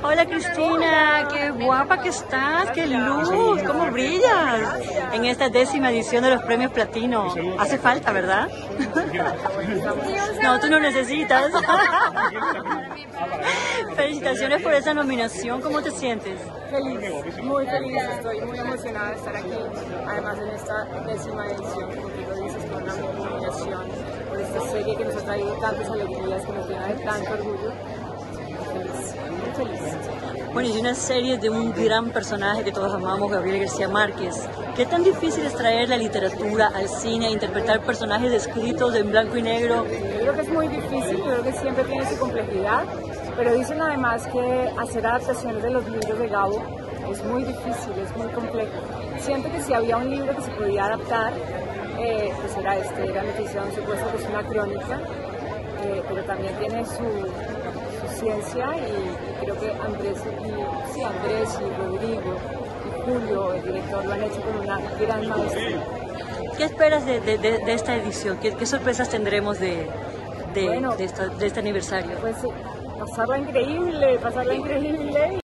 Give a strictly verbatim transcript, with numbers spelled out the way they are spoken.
Hola Cristina, qué guapa que estás, qué luz, cómo brillas en esta décima edición de los premios Platino. Hace falta, ¿verdad? No, tú no necesitas. Felicitaciones por esa nominación, ¿cómo te sientes? Feliz, muy feliz, estoy muy emocionada de estar aquí, además en esta décima edición, como tú lo dices, con una nominación por esta serie que nos ha traído tantas alegrías, que nos llena de tanto orgullo. Feliz, muy feliz. Bueno, y una serie de un gran personaje que todos amamos, Gabriel García Márquez. ¿Qué tan difícil es traer la literatura al cine, interpretar personajes descritos en blanco y negro? Yo creo que es muy difícil, yo creo que siempre tiene su complejidad, pero dicen además que hacer adaptaciones de los libros de Gabo es muy difícil, es muy complejo. Siento que si había un libro que se podía adaptar, eh, pues era este, era Noticia, por supuesto que es una crónica, eh, pero también tiene su, su ciencia y, y creo que Andrés y, sí, Andrés y Rodrigo y Julio, el director, lo han hecho con una gran maestría. ¿Qué esperas de, de, de, de esta edición? ¿Qué, qué sorpresas tendremos de, de, Bueno, de, esta, de este aniversario? Pues pasarla increíble, pasarla increíble.